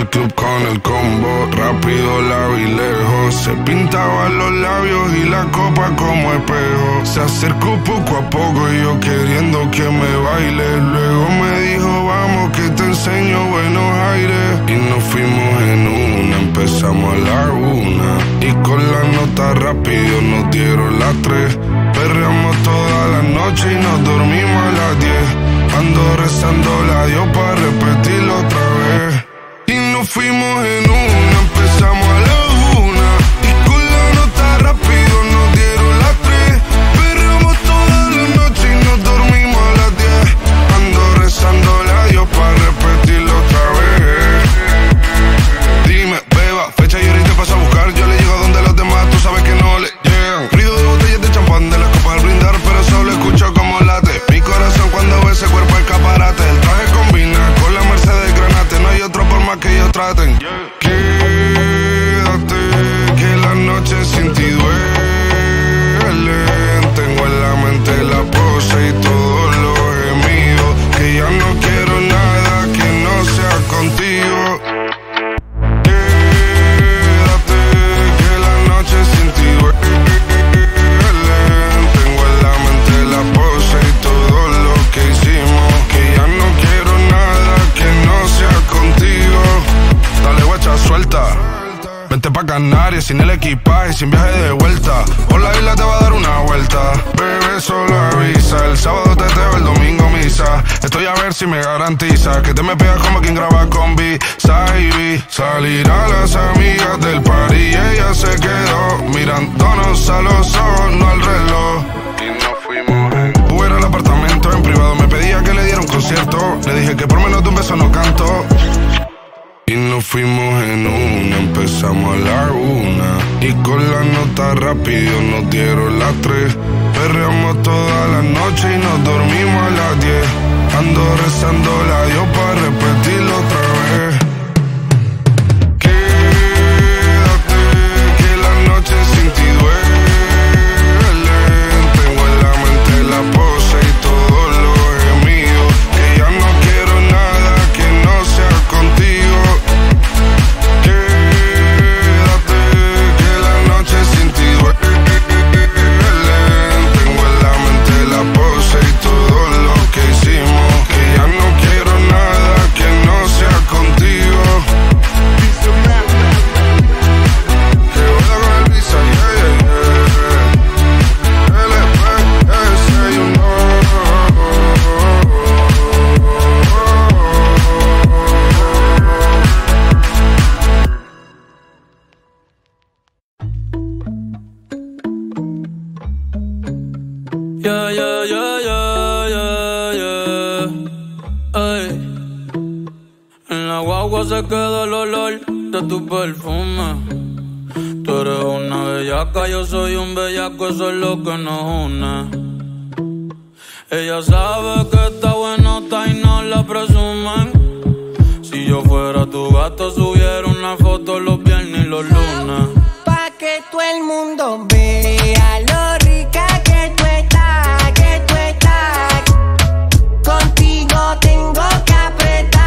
al club con el combo, rápido la vi lejos. Se pintaba los labios y la copa como espejo. Se acercó poco a poco y yo queriendo que me baile. Luego me dijo vamos que te enseño buenos aires. Y nos fuimos en una, empezamos a la 1. Y con la nota rápido nos dieron las 3. Perreamos toda la noche y nos dormimos a las 10. Ando rezando la Dios para repetirlo otra vez. Y nos fuimos en una, empezamos a la 1. Y con la nota rápido nos dieron las 3. Perreamos toda la noche y nos dormimos a las 10. Ando rezando la Dios para repetirlo otra vez. Dime, beba, fecha y ahorita paso a buscar. Yo le llego donde los demás, tú sabes que no le llegan. Ruido de botellas de champán, de las copas al brindar, pero solo escucho como late mi corazón cuando ve ese cuerpo escaparate. El traje combina con la Mercedes Granate. No hay otro por más que ellos traten. Quédate, que la noche sin ti duele. Tengo en la mente la pose y todos los gemidos. Que ya no quiero nada que no sea contigo. Vente pa' Canarias sin el equipaje, sin viaje de vuelta. Por la isla te va a dar una vuelta. Bebé, solo avisa. El sábado teteo, el domingo misa. Estoy a ver si me garantiza que te me pegas como quien graba con B-Side. Salir a las amigas del party y ella se quedó mirándonos a los ojos, no al reloj. Y nos fuimos en Uber al apartamento. En privado me pedía que le diera un concierto. Le dije que por menos de un beso no canto. Y nos fuimos en una, empezamos a la 1. Y con la nota rápido nos dieron las 3. Perreamos toda la noche y nos dormimos a las 10. Ando rezando la Dios para repetirlo otra vez. Quédate, que la noche sin ti duele. Tengo en la mente la pose y todos los gemidos. Que ya no quiero nada que no sea contigo. Se queda el olor de tu perfume. Tú eres una bellaca, yo soy un bellaco, eso es lo que nos une. Ella sabe que está buenota y no la presumen. Si yo fuera tu gato, subiera una foto los viernes y los lunes. Pa' que todo el mundo vea lo rica que tú estás, que tú estás. Contigo tengo que apretar.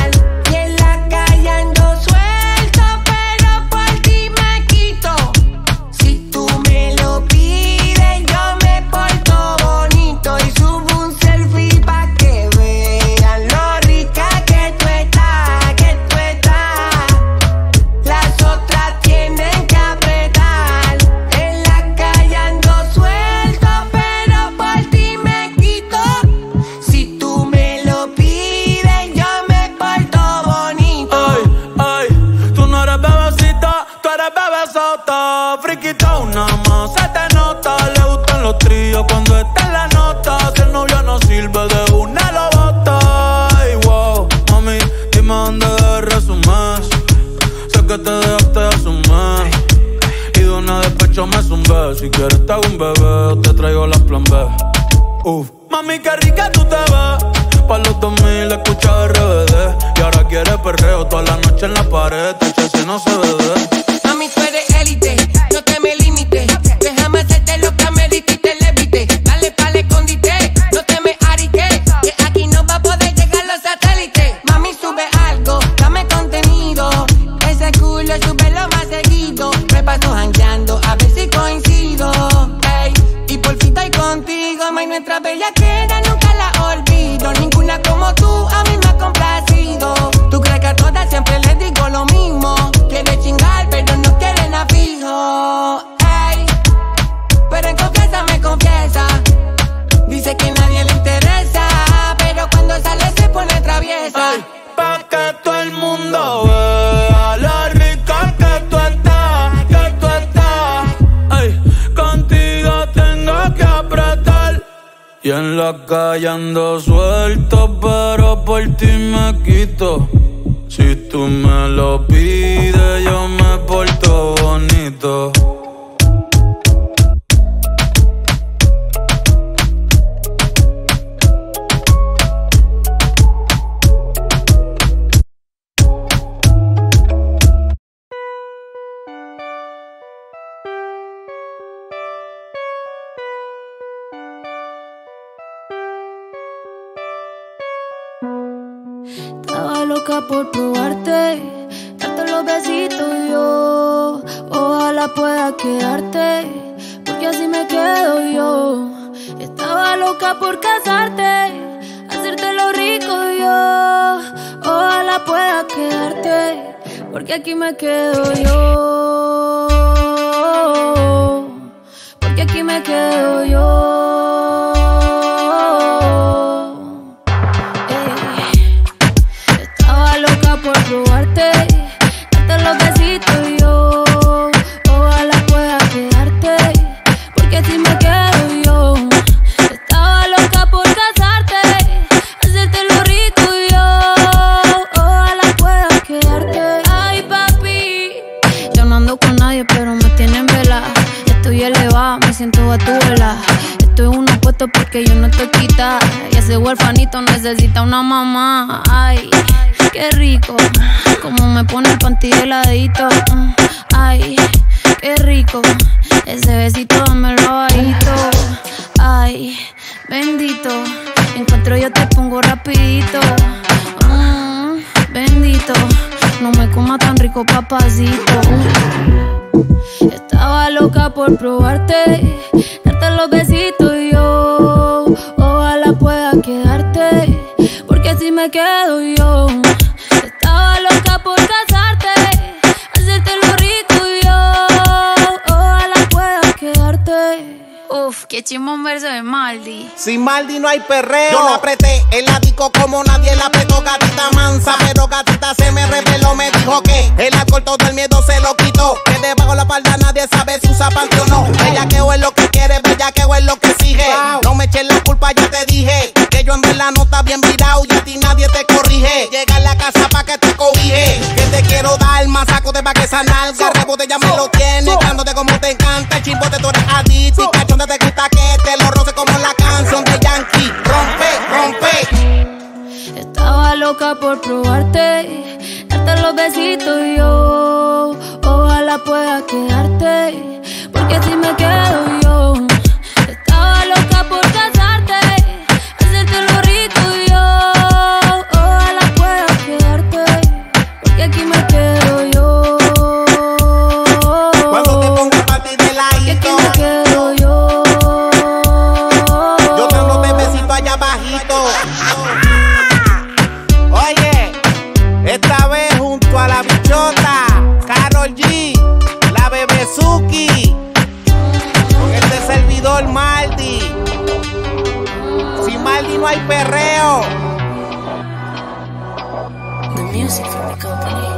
Friquita una más, se te nota. Le gustan los tríos cuando está en la nota. Si el novio no sirve, de una lo bota. Ay, wow, mami, dime dónde resumes. Sé que te dejaste de asumir. Y de una despecho me zumbé. Si quieres te hago un bebé o te traigo la plan B. Mami, qué rica tú te ves. Pa' los 2000 escucha RBD. Y ahora quieres perreo toda la noche en la pared. Si no se ve. Mami, tú eres élite, no te me limites. Déjame hacerte lo que amerita y te levite. Dale pa'l escondite, no te me ariques. Que aquí no va a poder llegar los satélites. Mami, sube algo, dame contenido. nuestra bellaquera nunca la olvido. Ninguna como tú a mí me ha complacido. Tú crees que a todas siempre les digo lo mismo. Quiere chingar pero no quieren a fijo. Ey, pero en confianza me confiesa. Dice que nadie le interesa, pero cuando sale se pone traviesa. Ay, pa' que todo el mundo vea lo rica que tú estás, que tú estás. Ay, contigo tengo que apretar. Y en la calle ando suelto, pero por ti me quito. Si tú me lo pides, yo me porto bonito. Estaba loca por probarte, darte los besitos yo. Ojalá pueda quedarte, porque así me quedo yo. Estaba loca por casarte, hacerte lo rico yo. Ojalá pueda quedarte, porque aquí me quedo yo. Porque aquí me quedo yo. Por probarte, darte los besitos yo. Ojalá pueda quedarte, porque si me quedo yo. Estaba loca por casarte, hacerte lo rico yo. Ojalá pueda quedarte. Ay papi, yo no ando con nadie pero me tienen vela. Estoy elevada, me siento a tu vela. Estoy en unos puestos porque yo no estoy quita. Y ese huerfanito necesita una mamá. Ay, qué rico, como me pone el panty heladito. Ay, qué rico, ese besito dámelo bajito. Ay, bendito, encuentro yo te pongo rapidito. Bendito, no me coma tan rico papacito. Estaba loca por probarte, darte los besitos yo. Ojalá pueda quedarte, porque así me quedo yo. Estaba loca por casarte, hacerte lo rico yo. Ojalá pueda quedarte. Uf, qué chimón verso de Maldi. Sin Maldi no hay perreo. Yo la apreté en la disco como nadie la apretó. Gatita mansa, pero gatita se me reveló. Me dijo que el alcohol todo el miedo se lo quitó. Que debajo la falda nadie sabe si usa panty o no. Bellaqueo es lo que quiere, bellaqueo es lo que exige. No me eches la culpa, ya te dije que yo ando en la nota bien virado y a ti nadie te corrige. Llega a la casa pa' que te cobije, que te quiero dar más saco de pa' que esa nalga. Rebote ya me lo tienes, dándote como te encanta. El chimbote tú eres adicto y cachonde te gusta que te lo roce como la canción de Yankee. Rompe, rompe. Estaba loca por probarte, darte los besitos yo. Ojalá pueda quedarte, porque así me quedo yo. Estaba loca por casarte, hacerte lo rico yo. Ojalá pueda quedarte, porque aquí me quedo yo. Cuando te pongo a partir de la porque aquí me quedo yo. Yo tengo bebecito allá abajito. Oye, esta vez junto a la bichota, Karol G, la Bebezuki, con este servidor Maldi. Sin Maldi no hay perreo. The music from the company.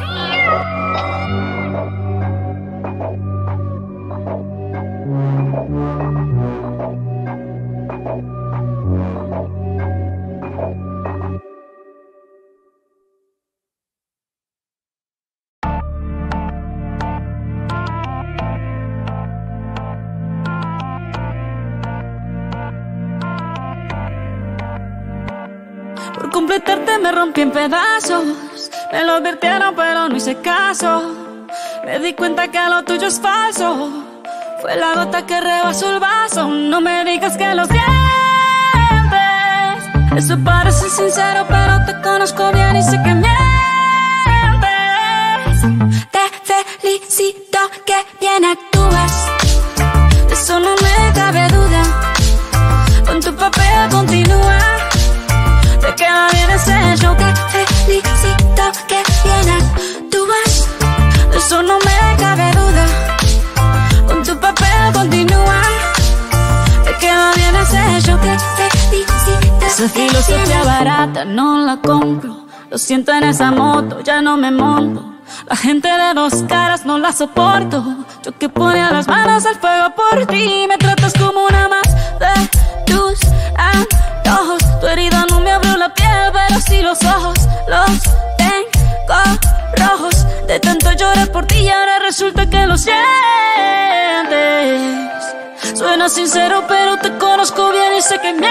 Por completarte me rompí en pedazos. Me lo advirtieron pero no hice caso. Me di cuenta que lo tuyo es falso. Fue la gota que rebasó el vaso. No me digas que lo sientes. Eso parece sincero pero te conozco bien y sé que mientes. Te felicito que bien actúas. De eso no me cabe duda. Con tu papel Esa filosofía barata no la compro. Lo siento en esa moto, ya no me monto. La gente de dos caras no la soporto. Yo que ponía las manos al fuego por ti. Me tratas como una más de tus antojos. Tu herida no me abrió la piel, pero sí los ojos. Los tengo rojos. De tanto llorar por ti y ahora resulta que lo sientes. Suena sincero, pero te conozco bien y sé que mientes.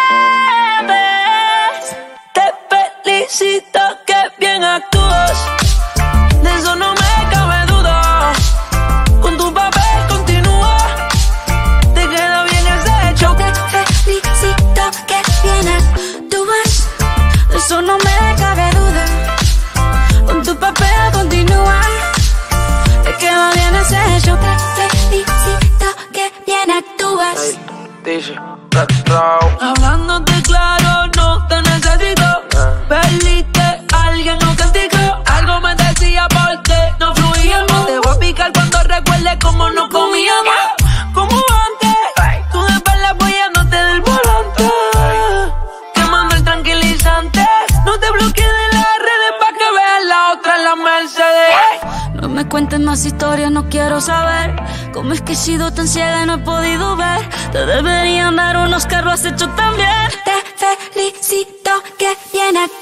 Te felicito que bien actúas. De eso no me cabe duda. Con tu papel continúa. Te queda bien ese hecho. Te felicito que bien actúas. De eso no me cabe duda. Con tu papel continúa. Te queda bien ese hecho. Te felicito que bien actúas. Hablándote claro, no te necesito. Perdiste, alguien no castigó. Algo me decía porque no fluíamos. Te voy a picar cuando recuerde cómo no comíamos. Como antes, tú de espalda apoyándote del volante. Quemando el tranquilizante. No te bloquees de las redes pa' que veas la otra en la Mercedes. No me cuentes más historias, no quiero saber cómo es que he sido tan ciega y no he podido ver. Te deberían dar unos Oscar, lo has hecho tan bien. Te felicito que bien actúas.